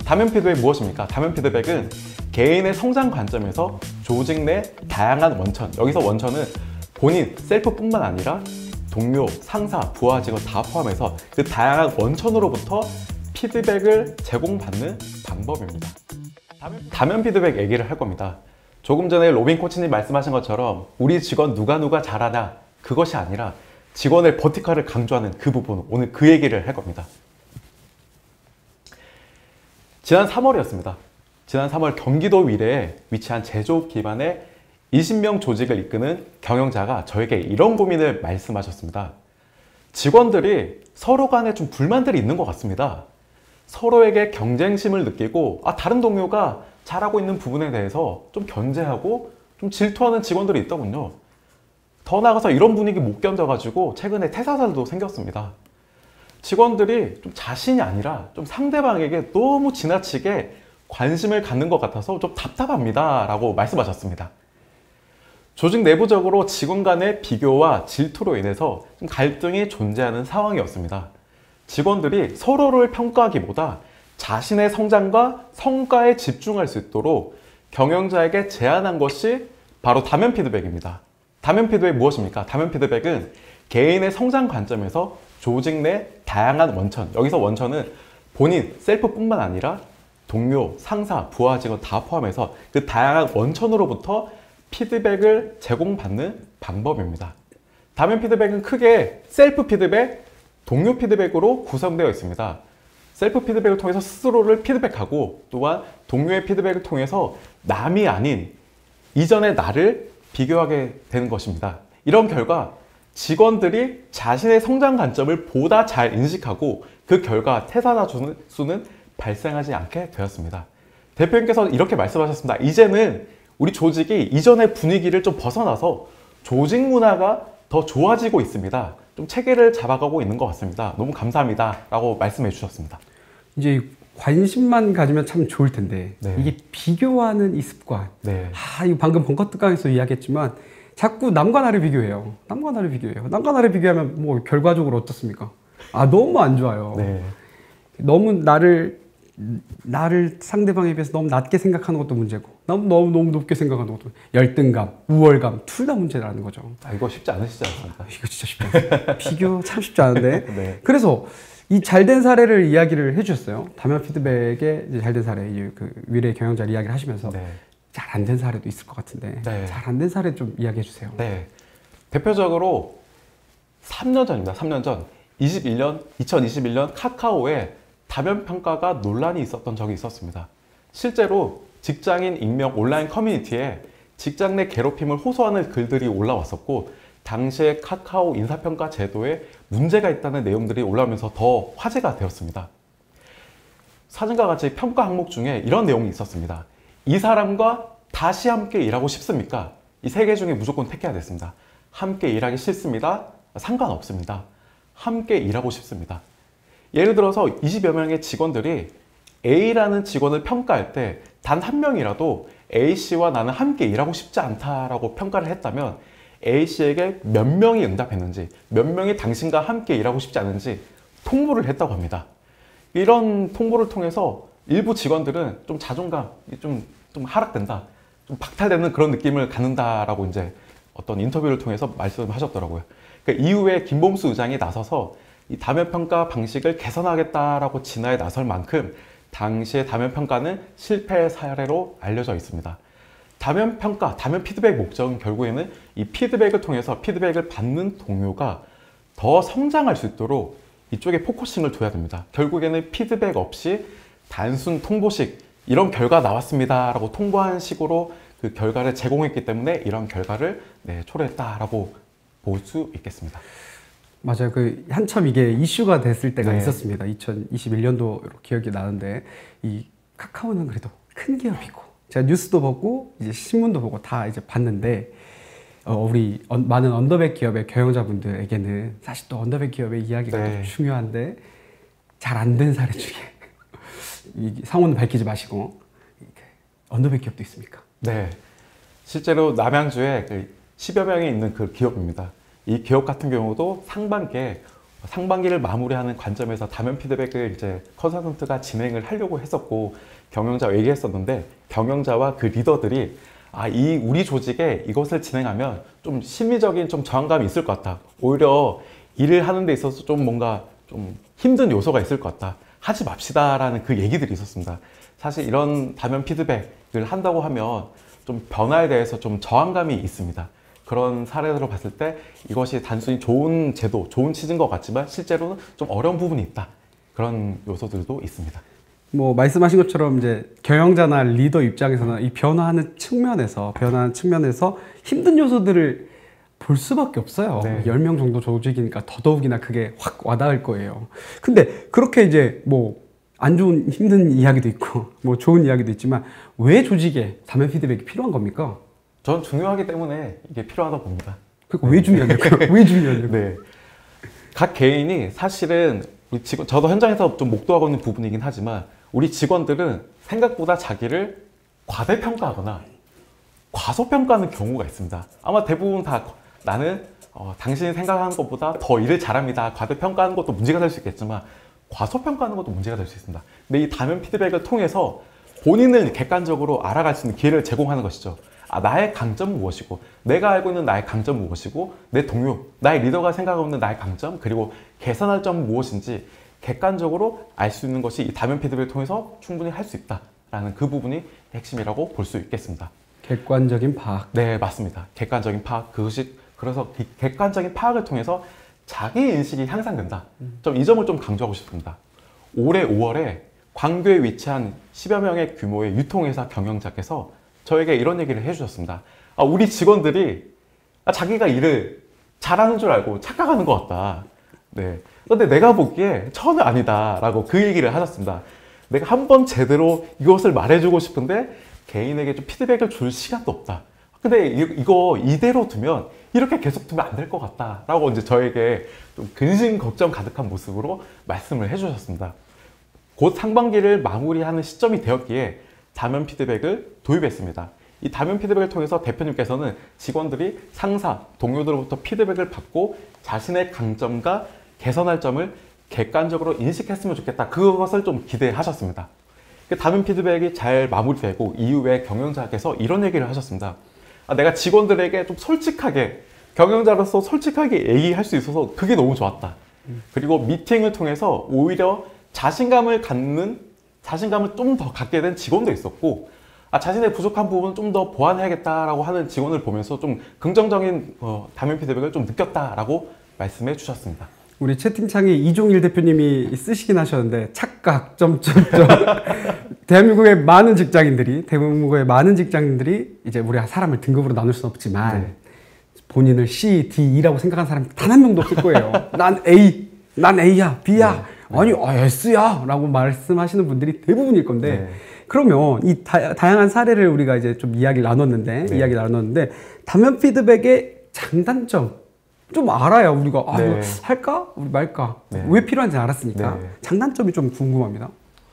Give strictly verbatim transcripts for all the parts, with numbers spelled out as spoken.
다면 피드백 무엇입니까? 다면 피드백은 개인의 성장 관점에서 조직 내 다양한 원천, 여기서 원천은 본인, 셀프뿐만 아니라 동료, 상사, 부하 직원 다 포함해서 그 다양한 원천으로부터 피드백을 제공받는 방법입니다. 다면 피드백 얘기를 할 겁니다. 조금 전에 로빈 코치님 말씀하신 것처럼 우리 직원 누가 누가 잘하냐 그것이 아니라 직원의 버티컬을 강조하는 그 부분, 오늘 그 얘기를 할 겁니다. 지난 삼월이었습니다. 지난 삼월 경기도 위례에 위치한 제조업 기반의 이십 명 조직을 이끄는 경영자가 저에게 이런 고민을 말씀하셨습니다. 직원들이 서로 간에 좀 불만들이 있는 것 같습니다. 서로에게 경쟁심을 느끼고 아, 다른 동료가 잘하고 있는 부분에 대해서 좀 견제하고 좀 질투하는 직원들이 있더군요. 더 나아가서 이런 분위기 못 견뎌가지고 최근에 퇴사설도 생겼습니다. 직원들이 좀 자신이 아니라 좀 상대방에게 너무 지나치게 관심을 갖는 것 같아서 좀 답답합니다 라고 말씀하셨습니다. 조직 내부적으로 직원 간의 비교와 질투로 인해서 좀 갈등이 존재하는 상황이었습니다. 직원들이 서로를 평가하기보다 자신의 성장과 성과에 집중할 수 있도록 경영자에게 제안한 것이 바로 다면 피드백입니다. 다면 피드백 무엇입니까? 다면 피드백은 개인의 성장 관점에서 조직 내 다양한 원천, 여기서 원천은 본인, 셀프뿐만 아니라 동료, 상사, 부하 직원 다 포함해서 그 다양한 원천으로부터 피드백을 제공받는 방법입니다. 다면 피드백은 크게 셀프 피드백, 동료 피드백으로 구성되어 있습니다. 셀프 피드백을 통해서 스스로를 피드백하고 또한 동료의 피드백을 통해서 남이 아닌 이전의 나를 비교하게 되는 것입니다. 이런 결과 직원들이 자신의 성장 관점을 보다 잘 인식하고 그 결과 퇴사자 수는 발생하지 않게 되었습니다. 대표님께서 이렇게 말씀하셨습니다. 이제는 우리 조직이 이전의 분위기를 좀 벗어나서 조직 문화가 더 좋아지고 있습니다. 좀 체계를 잡아가고 있는 것 같습니다. 너무 감사합니다 라고 말씀해 주셨습니다. 이제 관심만 가지면 참 좋을 텐데 네. 이게 비교하는 이 습관. 네. 아, 이거 방금 벙커 특강에서 이야기했지만 자꾸 남과 나를 비교해요. 남과 나를 비교해요. 남과 나를 비교하면 뭐 결과적으로 어떻습니까? 아, 너무 안 좋아요. 네. 너무 나를 나를 상대방에 비해서 너무 낮게 생각하는 것도 문제고 너무 너무 너무 높게 생각하는 것도 열등감, 우월감 둘 다 문제라는 거죠. 아, 이거 쉽지 않으시지 않습니까? 이거 진짜 쉽지 않아요. 비교 참 쉽지 않은데. 네. 그래서 이 잘된 사례를 이야기를 해주셨어요. 다면 피드백의 잘된 사례, 그 위례 경영자를 이야기를 하시면서 네. 잘 안 된 사례도 있을 것 같은데 네. 잘 안 된 사례 좀 이야기해 주세요. 네. 대표적으로 삼 년 전입니다. 삼 년 전 이십일 년, 이천이십일 년 카카오에 다면 평가가 논란이 있었던 적이 있었습니다. 실제로 직장인 익명 온라인 커뮤니티에 직장 내 괴롭힘을 호소하는 글들이 올라왔었고 당시에 카카오 인사평가 제도에 문제가 있다는 내용들이 올라오면서 더 화제가 되었습니다. 사진과 같이 평가 항목 중에 이런 내용이 있었습니다. 이 사람과 다시 함께 일하고 싶습니까? 이 세 개 중에 무조건 택해야 됐습니다. 함께 일하기 싫습니다. 상관없습니다. 함께 일하고 싶습니다. 예를 들어서 이십여 명의 직원들이 A라는 직원을 평가할 때 단 한 명이라도 A씨와 나는 함께 일하고 싶지 않다라고 평가를 했다면 A씨에게 몇 명이 응답했는지, 몇 명이 당신과 함께 일하고 싶지 않은지 통보를 했다고 합니다. 이런 통보를 통해서 일부 직원들은 좀 자존감이 좀, 좀 하락된다, 좀 박탈되는 그런 느낌을 갖는다라고 이제 어떤 인터뷰를 통해서 말씀하셨더라고요. 그러니까 이후에 김범수 의장이 나서서 이 다면 평가 방식을 개선하겠다라고 진화에 나설 만큼 당시의 다면 평가는 실패 사례로 알려져 있습니다. 다면 평가, 다면 피드백 목적은 결국에는 이 피드백을 통해서 피드백을 받는 동료가 더 성장할 수 있도록 이쪽에 포커싱을 둬야 됩니다. 결국에는 피드백 없이 단순 통보식, 이런 결과 나왔습니다 라고 통보한 식으로 그 결과를 제공했기 때문에 이런 결과를 네, 초래했다라고 볼 수 있겠습니다. 맞아요. 그 한참 이게 이슈가 됐을 때가 네. 있었습니다. 이천이십일 년도로 기억이 나는데 이 카카오는 그래도 큰 기업이고 제가 뉴스도 보고 이제 신문도 보고 다 이제 봤는데 어, 우리 언, 많은 언더백 기업의 경영자분들에게는 사실 또 언더백 기업의 이야기가 네. 중요한데 잘 안 된 사례 중에 이 상호는 밝히지 마시고 언더백 기업도 있습니까? 네, 실제로 남양주에 그 십여 명이 있는 그 기업입니다. 이 기업 같은 경우도 상반기에 상반기를 마무리하는 관점에서 다면 피드백을 이제 컨설턴트가 진행을 하려고 했었고 경영자와 얘기했었는데 경영자와 그 리더들이 아, 이 우리 조직에 이것을 진행하면 좀 심리적인 좀 저항감이 있을 것 같다. 오히려 일을 하는 데 있어서 좀 뭔가 좀 힘든 요소가 있을 것 같다. 하지 맙시다라는 그 얘기들이 있었습니다. 사실 이런 다면 피드백을 한다고 하면 좀 변화에 대해서 좀 저항감이 있습니다. 그런 사례들을 봤을 때 이것이 단순히 좋은 제도, 좋은 취지인 것 같지만 실제로는 좀 어려운 부분이 있다. 그런 요소들도 있습니다. 뭐 말씀하신 것처럼 이제 경영자나 리더 입장에서는 이 변화하는 측면에서 변화하는 측면에서 힘든 요소들을 볼 수밖에 없어요. 네. 열 명 정도 조직이니까 더더욱이나 그게 확 와닿을 거예요. 근데 그렇게 이제 뭐 안 좋은 힘든 이야기도 있고 뭐 좋은 이야기도 있지만 왜 조직에 다면 피드백이 필요한 겁니까? 저는 중요하기 때문에 이게 필요하다고 봅니다. 그러니까 왜 중요하냐고요? 왜 중요하냐고요? 네. 각 개인이 사실은 우리 직원, 저도 현장에서 좀 목도하고 있는 부분이긴 하지만 우리 직원들은 생각보다 자기를 과대평가하거나 과소평가하는 경우가 있습니다. 아마 대부분 다 나는 어, 당신이 생각하는 것보다 더 일을 잘합니다. 과대평가하는 것도 문제가 될 수 있겠지만 과소평가하는 것도 문제가 될 수 있습니다. 근데 이 다면 피드백을 통해서 본인을 객관적으로 알아갈 수 있는 기회를 제공하는 것이죠. 아, 나의 강점은 무엇이고 내가 알고 있는 나의 강점은 무엇이고 내 동료, 나의 리더가 생각하고 있는 나의 강점 그리고 개선할 점은 무엇인지 객관적으로 알 수 있는 것이 이 다면 피드백을 통해서 충분히 할 수 있다라는 그 부분이 핵심이라고 볼 수 있겠습니다. 객관적인 파악. 네, 맞습니다. 객관적인 파악. 그것이 그래서 이 객관적인 파악을 통해서 자기 인식이 향상된다. 좀 이 점을 좀 강조하고 싶습니다. 올해 오월에 광교에 위치한 십여 명의 규모의 유통회사 경영자께서 저에게 이런 얘기를 해주셨습니다. 아, 우리 직원들이 아, 자기가 일을 잘하는 줄 알고 착각하는 것 같다. 네. 근데 내가 보기에 전혀 아니다라고 그 얘기를 하셨습니다. 내가 한번 제대로 이것을 말해주고 싶은데 개인에게 좀 피드백을 줄 시간도 없다. 근데 이, 이거 이대로 두면 이렇게 계속 두면 안 될 것 같다라고 이제 저에게 좀 근심 걱정 가득한 모습으로 말씀을 해주셨습니다. 곧 상반기를 마무리하는 시점이 되었기에 다면 피드백을 도입했습니다. 이 다면 피드백을 통해서 대표님께서는 직원들이 상사, 동료들로부터 피드백을 받고 자신의 강점과 개선할 점을 객관적으로 인식했으면 좋겠다. 그것을 좀 기대하셨습니다. 다면 피드백이 잘 마무리되고 이후에 경영자께서 이런 얘기를 하셨습니다. 아, 내가 직원들에게 좀 솔직하게 경영자로서 솔직하게 얘기할 수 있어서 그게 너무 좋았다. 그리고 미팅을 통해서 오히려 자신감을 갖는 자신감을 좀 더 갖게 된 직원도 있었고 아, 자신의 부족한 부분을 좀 더 보완해야겠다라고 하는 직원을 보면서 좀 긍정적인 어, 다면 피드백을 좀 느꼈다라고 말씀해 주셨습니다. 우리 채팅창에 이종일 대표님이 쓰시긴 하셨는데 착각 점점점 대한민국의 많은 직장인들이 대한민국의 많은 직장인들이 이제 우리 사람을 등급으로 나눌 수는 없지만 네. 본인을 C, D, E라고 생각하는 사람이 단 한 명도 없을 거예요. 난 A, 난 A야, B야, 네. 아니 아, S야 라고 말씀하시는 분들이 대부분일 건데 네. 그러면 이 다, 다양한 사례를 우리가 이제 좀 이야기를 나눴는데 네. 이야기 나눴는데 다면 피드백의 장단점 좀 알아야 우리가 아, 네. 이거 할까? 우리 말까? 네. 왜 필요한지 알았으니까 네. 장단점이 좀 궁금합니다.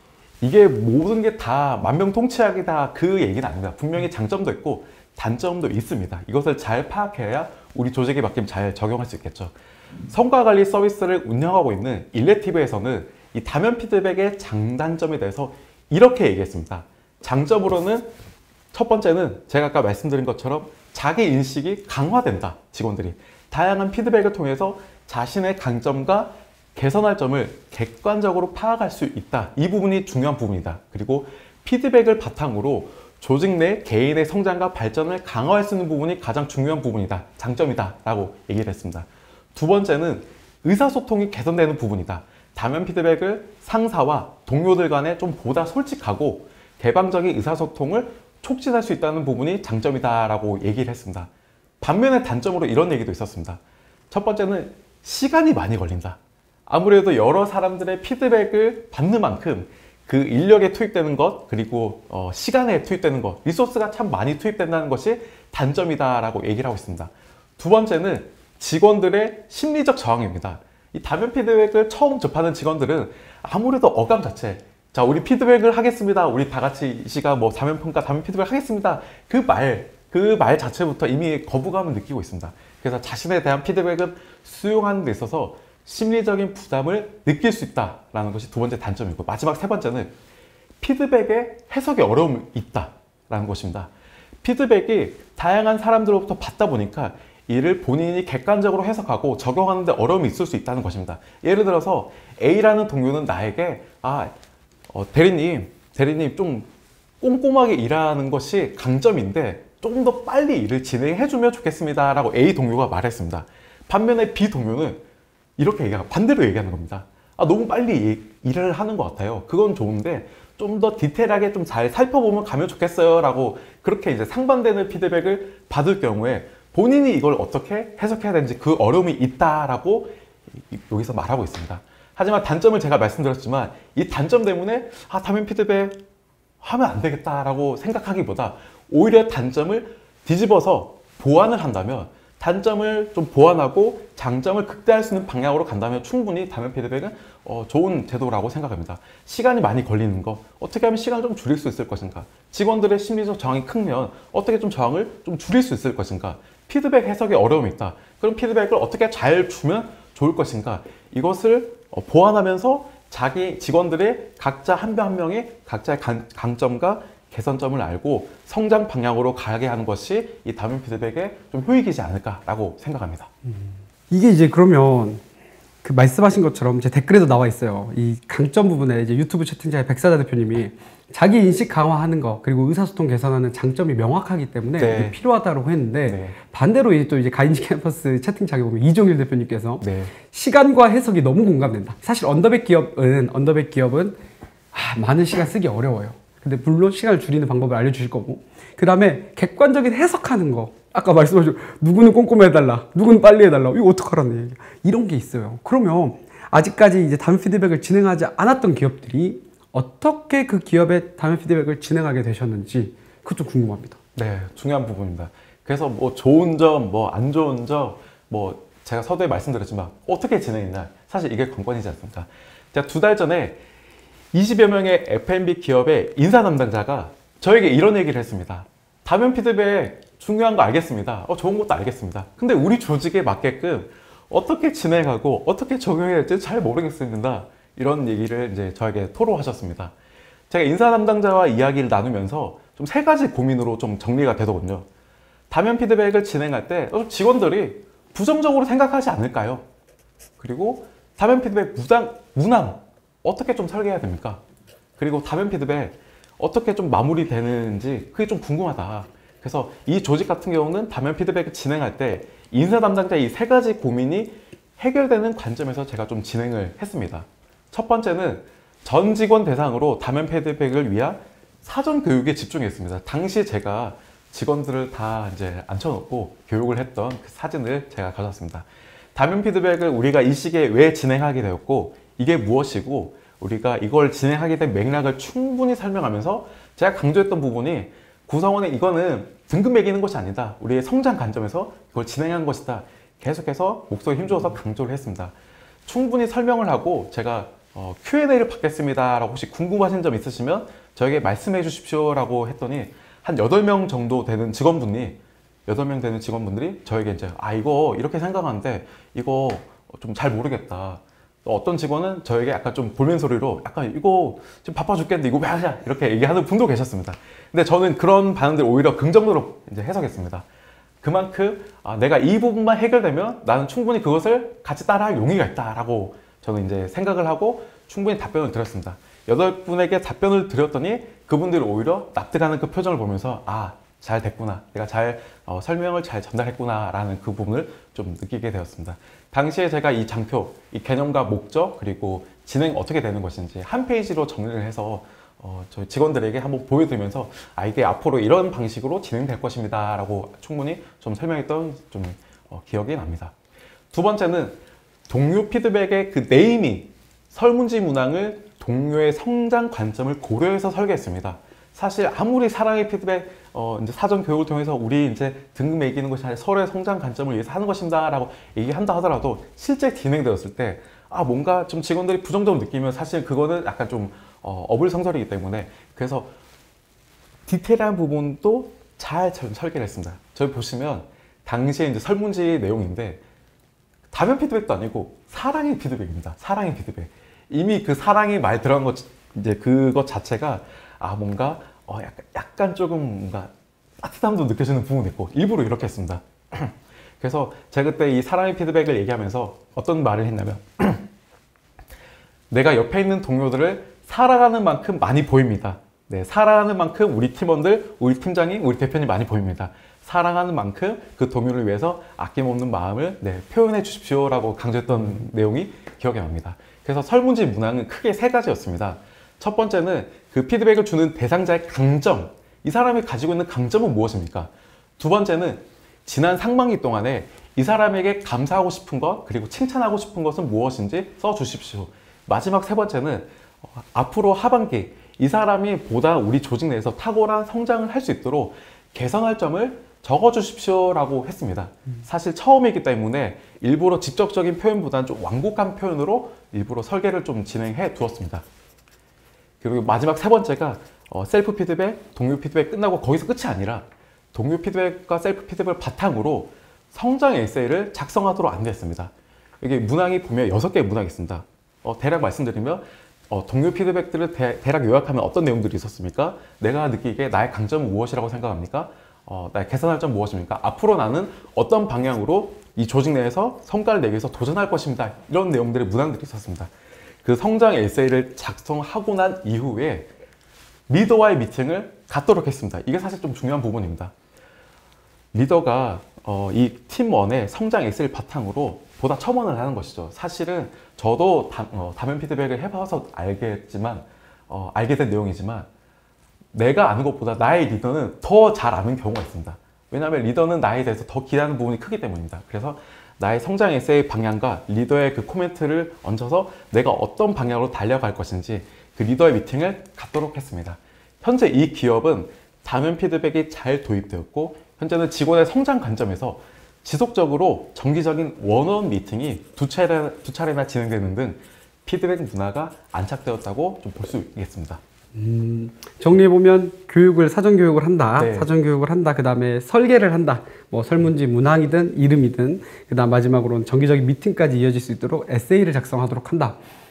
이게 모든 게 다 만병통치약이다 그 얘기는 아닙니다. 분명히 장점도 있고 단점도 있습니다. 이것을 잘 파악해야 우리 조직에 맡기면 잘 적용할 수 있겠죠. 성과관리 서비스를 운영하고 있는 일레티브에서는 이 다면 피드백의 장단점에 대해서 이렇게 얘기했습니다. 장점으로는 첫 번째는 제가 아까 말씀드린 것처럼 자기 인식이 강화된다. 직원들이. 다양한 피드백을 통해서 자신의 강점과 개선할 점을 객관적으로 파악할 수 있다. 이 부분이 중요한 부분이다. 그리고 피드백을 바탕으로 조직 내 개인의 성장과 발전을 강화할 수 있는 부분이 가장 중요한 부분이다. 장점이다. 라고 얘기를 했습니다. 두 번째는 의사소통이 개선되는 부분이다. 다면 피드백을 상사와 동료들 간에 좀 보다 솔직하고 개방적인 의사소통을 촉진할 수 있다는 부분이 장점이다. 라고 얘기를 했습니다. 반면에 단점으로 이런 얘기도 있었습니다. 첫 번째는 시간이 많이 걸린다. 아무래도 여러 사람들의 피드백을 받는 만큼 그 인력에 투입되는 것 그리고 어, 시간에 투입되는 것 리소스가 참 많이 투입된다는 것이 단점이다라고 얘기를 하고 있습니다. 두 번째는 직원들의 심리적 저항입니다. 이 다면 피드백을 처음 접하는 직원들은 아무래도 어감 자체 자 우리 피드백을 하겠습니다. 우리 다 같이 이 시간 뭐 다면 평가 다면 피드백 하겠습니다. 그 말 그 말 자체부터 이미 거부감을 느끼고 있습니다. 그래서 자신에 대한 피드백을 수용하는 데 있어서 심리적인 부담을 느낄 수 있다라는 것이 두 번째 단점이고, 마지막 세 번째는 피드백에 해석의 어려움이 있다라는 것입니다. 피드백이 다양한 사람들로부터 받다 보니까 이를 본인이 객관적으로 해석하고 적용하는데 어려움이 있을 수 있다는 것입니다. 예를 들어서 A라는 동료는 나에게 아, 어, 대리님, 대리님 좀 꼼꼼하게 일하는 것이 강점인데 조금 더 빨리 일을 진행해주면 좋겠습니다 라고 A 동료가 말했습니다. 반면에 B 동료는 이렇게 얘기하고 반대로 얘기하는 겁니다. 아, 너무 빨리 일을 하는 것 같아요. 그건 좋은데 좀 더 디테일하게 좀 잘 살펴보면 가면 좋겠어요 라고 그렇게 이제 상반되는 피드백을 받을 경우에 본인이 이걸 어떻게 해석해야 되는지 그 어려움이 있다라고 여기서 말하고 있습니다. 하지만 단점을 제가 말씀드렸지만 이 단점 때문에 아, 다면 피드백 하면 안 되겠다라고 생각하기보다 오히려 단점을 뒤집어서 보완을 한다면, 단점을 좀 보완하고 장점을 극대화할 수 있는 방향으로 간다면 충분히 다면 피드백은 어, 좋은 제도라고 생각합니다. 시간이 많이 걸리는 거, 어떻게 하면 시간을 좀 줄일 수 있을 것인가, 직원들의 심리적 저항이 크면 어떻게 좀 저항을 좀 줄일 수 있을 것인가, 피드백 해석에 어려움이 있다, 그럼 피드백을 어떻게 잘 주면 좋을 것인가, 이것을 어, 보완하면서 자기 직원들의 각자 한 명 한 명이 각자의 강, 강점과 개선점을 알고 성장 방향으로 가게 하는 것이 이 다면 피드백의 좀 효익이지 않을까라고 생각합니다. 음. 이게 이제 그러면 그 말씀하신 것처럼 제 댓글에도 나와 있어요. 이 강점 부분에 이제 유튜브 채팅창에 백사자 대표님이 자기 인식 강화하는 거 그리고 의사소통 개선하는 장점이 명확하기 때문에 네. 필요하다고 했는데 네. 반대로 이제 또 이제 가인지 캠퍼스 채팅창에 보면 이종일 대표님께서 네. 시간과 해석이 너무 공감된다. 사실 언더백 기업은 언더백 기업은 아, 많은 시간 쓰기 어려워요. 근데 물론 시간을 줄이는 방법을 알려주실 거고, 그 다음에 객관적인 해석하는 거, 아까 말씀하신 누구는 꼼꼼히 해달라, 누구는 빨리 해달라, 이거 어떡하라는 얘기, 이런 게 있어요. 그러면 아직까지 이제 다면 피드백을 진행하지 않았던 기업들이 어떻게 그 기업의 다면 피드백을 진행하게 되셨는지 그것 좀 궁금합니다. 네, 중요한 부분입니다. 그래서 뭐 좋은 점, 뭐 안 좋은 점, 뭐 제가 서두에 말씀드렸지만 어떻게 진행했냐, 사실 이게 관건이지 않습니까? 제가 두 달 전에 이십여 명의 에프 앤 비 기업의 인사 담당자가 저에게 이런 얘기를 했습니다. 다면 피드백 중요한 거 알겠습니다. 어, 좋은 것도 알겠습니다. 근데 우리 조직에 맞게끔 어떻게 진행하고 어떻게 적용해야 될지 잘 모르겠습니다. 이런 얘기를 이제 저에게 토로하셨습니다. 제가 인사 담당자와 이야기를 나누면서 좀 세 가지 고민으로 좀 정리가 되더군요. 다면 피드백을 진행할 때 직원들이 부정적으로 생각하지 않을까요? 그리고 다면 피드백 무당, 문항 어떻게 좀 설계해야 됩니까? 그리고 다면 피드백 어떻게 좀 마무리되는지 그게 좀 궁금하다. 그래서 이 조직 같은 경우는 다면 피드백을 진행할 때 인사 담당자 이 세 가지 고민이 해결되는 관점에서 제가 좀 진행을 했습니다. 첫 번째는 전 직원 대상으로 다면 피드백을 위한 사전 교육에 집중했습니다. 당시 제가 직원들을 다 이제 앉혀놓고 교육을 했던 그 사진을 제가 가져왔습니다. 다면 피드백을 우리가 이 시기에 왜 진행하게 되었고 이게 무엇이고 우리가 이걸 진행하게 된 맥락을 충분히 설명하면서 제가 강조했던 부분이 구성원의 이거는 등급 매기는 것이 아니다. 우리의 성장 관점에서 이걸 진행한 것이다. 계속해서 목소리 힘줘서 강조를 했습니다. 충분히 설명을 하고 제가 어, 큐 앤 에이를 받겠습니다 라고 혹시 궁금하신 점 있으시면 저에게 말씀해 주십시오 라고 했더니 한 여덟 명 정도 되는 직원분이 여덟 명 되는 직원분들이 저에게 이제 아 이거 이렇게 생각하는데 이거 좀 잘 모르겠다. 어떤 직원은 저에게 약간 좀 볼멘 소리로 약간 이거 지금 바빠 죽겠는데 이거 왜 하냐 이렇게 얘기하는 분도 계셨습니다. 근데 저는 그런 반응들 오히려 긍정적으로 이제 해석했습니다. 그만큼 아, 내가 이 부분만 해결되면 나는 충분히 그것을 같이 따라할 용의가 있다라고 저는 이제 생각을 하고 충분히 답변을 드렸습니다. 여덟 분에게 답변을 드렸더니 그분들이 오히려 납득하는 그 표정을 보면서 아, 잘 됐구나. 내가 잘 어, 설명을 잘 전달했구나 라는 그 부분을 좀 느끼게 되었습니다. 당시에 제가 이 장표, 이 개념과 목적 그리고 진행 어떻게 되는 것인지 한 페이지로 정리를 해서 어, 저희 직원들에게 한번 보여드리면서 아 이게 앞으로 이런 방식으로 진행될 것입니다 라고 충분히 좀 설명했던 좀 어, 기억이 납니다. 두 번째는 동료 피드백의 그 네이밍, 설문지 문항을 동료의 성장 관점을 고려해서 설계했습니다. 사실 아무리 사랑의 피드백, 어, 이제 사전 교육을 통해서 우리 이제 등급 매기는 것이 아니라 서로의 성장 관점을 위해서 하는 것입니다 라고 얘기한다 하더라도 실제 진행되었을 때 아, 뭔가 좀 직원들이 부정적으로 느끼면 사실 그거는 약간 좀 어, 어불성설이기 때문에 그래서 디테일한 부분도 잘 설계를 했습니다. 저희 보시면 당시에 이제 설문지 내용인데 다면 피드백도 아니고 사랑의 피드백입니다. 사랑의 피드백. 이미 그 사랑이 말 들어간 것, 이제 그것 자체가 아 뭔가 어 약간 약간 조금 뭔가 따뜻함도 느껴지는 부분이 있고 일부러 이렇게 했습니다. 그래서 제가 그때 이 사랑의 피드백을 얘기하면서 어떤 말을 했냐면 내가 옆에 있는 동료들을 사랑하는 만큼 많이 보입니다. 네, 사랑하는 만큼 우리 팀원들, 우리 팀장님, 우리 대표님 많이 보입니다. 사랑하는 만큼 그 동료를 위해서 아낌없는 마음을 네, 표현해 주십시오라고 강조했던 내용이 기억에 납니다. 그래서 설문지 문항은 크게 세 가지였습니다. 첫 번째는 그 피드백을 주는 대상자의 강점, 이 사람이 가지고 있는 강점은 무엇입니까? 두 번째는 지난 상반기 동안에 이 사람에게 감사하고 싶은 것, 그리고 칭찬하고 싶은 것은 무엇인지 써주십시오. 마지막 세 번째는 어, 앞으로 하반기 이 사람이 보다 우리 조직 내에서 탁월한 성장을 할 수 있도록 개선할 점을 적어주십시오 라고 했습니다. 음. 사실 처음이기 때문에 일부러 직접적인 표현보다는 좀 완곡한 표현으로 일부러 설계를 좀 진행해 두었습니다. 그리고 마지막 세 번째가 어, 셀프 피드백, 동료 피드백 끝나고 거기서 끝이 아니라 동료 피드백과 셀프 피드백을 바탕으로 성장 에세이를 작성하도록 안내했습니다. 여기 문항이 보면 여섯 개의 문항이 있습니다. 어, 대략 말씀드리면 어, 동료 피드백들을 대, 대략 요약하면 어떤 내용들이 있었습니까? 내가 느끼기에 나의 강점은 무엇이라고 생각합니까? 어, 나의 개선할 점 무엇입니까? 앞으로 나는 어떤 방향으로 이 조직 내에서 성과를 내기 위해서 도전할 것입니다. 이런 내용들의 문항들이 있었습니다. 그 성장 에세이를 작성하고 난 이후에 리더와의 미팅을 갖도록 했습니다. 이게 사실 좀 중요한 부분입니다. 리더가 어, 이 팀원의 성장 에세이를 바탕으로 보다 첨언을 하는 것이죠. 사실은 저도 다, 어, 다면 피드백을 해봐서 알겠지만 어, 알게 된 내용이지만 내가 아는 것보다 나의 리더는 더 잘 아는 경우가 있습니다. 왜냐하면 리더는 나에 대해서 더 기대하는 부분이 크기 때문입니다. 그래서 나의 성장 에세이 방향과 리더의 그 코멘트를 얹어서 내가 어떤 방향으로 달려갈 것인지 그 리더의 미팅을 갖도록 했습니다. 현재 이 기업은 다면 피드백이 잘 도입되었고 현재는 직원의 성장 관점에서 지속적으로 정기적인 원어원 미팅이 두 차례, 두 차례나 진행되는 등 피드백 문화가 안착되었다고 좀 볼 수 있겠습니다. 음, 정리해보면 교육을, 사전교육을 한다. 네. 사전교육을 한다. 그 다음에 설계를 한다. 뭐 설문지 문항이든 이름이든 그 다음 마지막으로는 정기적인 미팅까지 이어질 수 있도록 에세이를 작성하도록 한다.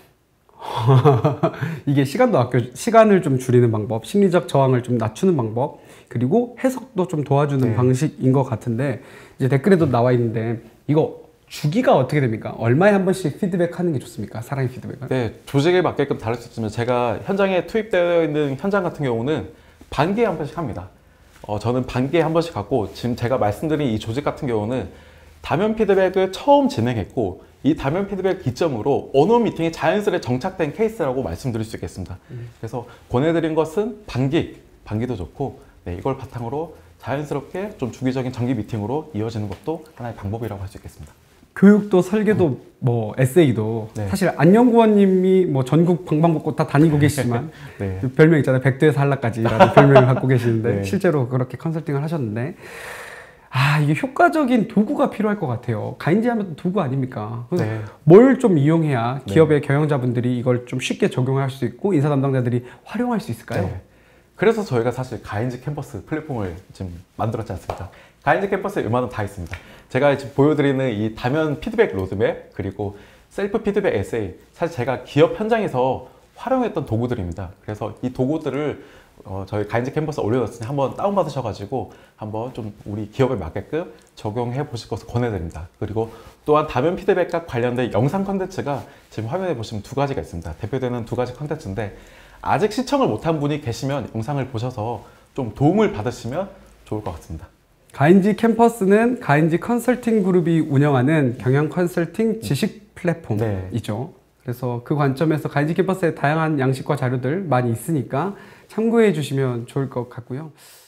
이게 시간도 아껴, 시간을 좀 줄이는 방법, 심리적 저항을 좀 낮추는 방법, 그리고 해석도 좀 도와주는 네. 방식인 것 같은데 이제 댓글에도 나와 있는데 이거 주기가 어떻게 됩니까? 얼마에 한 번씩 피드백 하는 게 좋습니까? 사랑의 피드백은? 네, 조직에 맞게끔 다를 수 있지만 제가 현장에 투입되어 있는 현장 같은 경우는 반기에 한 번씩 합니다. 어, 저는 반기에 한 번씩 갖고 지금 제가 말씀드린 이 조직 같은 경우는 다면 피드백을 처음 진행했고 이 다면 피드백 기점으로 원어원 미팅이 자연스레 정착된 케이스라고 말씀드릴 수 있겠습니다. 음. 그래서 권해드린 것은 반기, 반기도 좋고 네, 이걸 바탕으로 자연스럽게 좀 주기적인 정기 미팅으로 이어지는 것도 하나의 방법이라고 할 수 있겠습니다. 교육도 설계도 음. 뭐 에세이도 네. 사실 안녕구원님이 뭐 전국 방방곡곡 다 다니고 계시지만 네. 별명 있잖아요. 백두에서 한라까지라는 별명을 갖고 계시는데 네. 실제로 그렇게 컨설팅을 하셨는데 아 이게 효과적인 도구가 필요할 것 같아요. 가인지 하면 도구 아닙니까? 네. 뭘 좀 이용해야 기업의 네. 경영자분들이 이걸 좀 쉽게 적용할 수 있고 인사 담당자들이 활용할 수 있을까요? 네. 그래서 저희가 사실 가인지 캠퍼스 플랫폼을 지금 만들었지 않습니까? 가인지 캠퍼스에 웬만하면 다 있습니다. 제가 지금 보여드리는 이 다면 피드백 로드맵 그리고 셀프 피드백 에세이 사실 제가 기업 현장에서 활용했던 도구들입니다. 그래서 이 도구들을 어, 저희 가인지 캠퍼스에 올려놨으니 한번 다운받으셔가지고 한번 좀 우리 기업에 맞게끔 적용해 보실 것을 권해드립니다. 그리고 또한 다면 피드백과 관련된 영상 컨텐츠가 지금 화면에 보시면 두 가지가 있습니다. 대표되는 두 가지 컨텐츠인데 아직 시청을 못한 분이 계시면 영상을 보셔서 좀 도움을 받으시면 좋을 것 같습니다. 가인지 캠퍼스는 가인지 컨설팅 그룹이 운영하는 경영 컨설팅 지식 플랫폼이죠. 네. 그래서 그 관점에서 가인지 캠퍼스에 다양한 양식과 자료들 많이 있으니까 참고해 주시면 좋을 것 같고요.